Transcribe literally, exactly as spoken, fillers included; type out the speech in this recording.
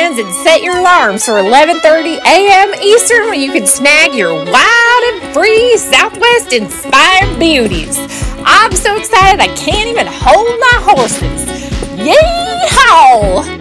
friends and set your alarms for eleven thirty a m Eastern when you can snag your wild and free Southwest inspired beauties. I'm so excited I can't even hold my horses. Yee-haw!